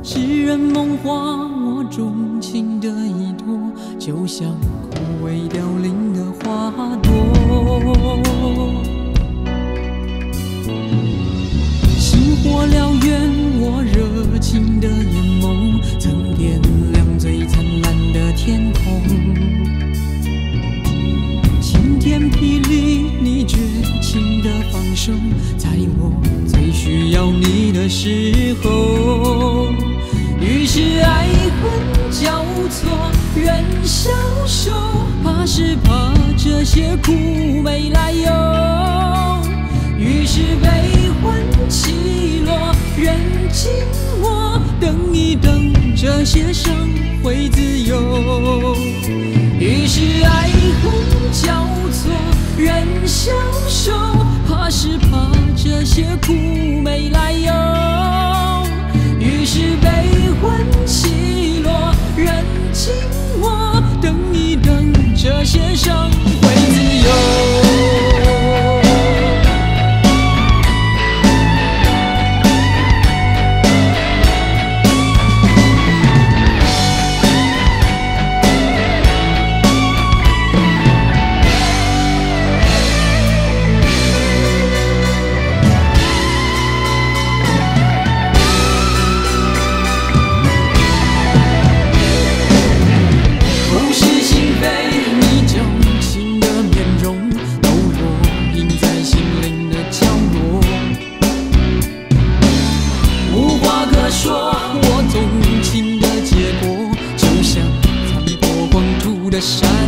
诗人梦话，我钟情的依托，就像枯萎凋零的花朵。星火燎原，我热情的眼眸，曾点亮最灿烂的天空。晴天霹雳，你绝情的放手，在我最需要你的时候。于是爱恨交错，人消瘦，怕是怕这些苦没来由。于是悲欢起落，人静我，等一等，这些伤会自由。于是爱恨交错，人消瘦，怕是怕这些苦没来由。于是悲欢起落，人静我，等一等，这些伤会自由。山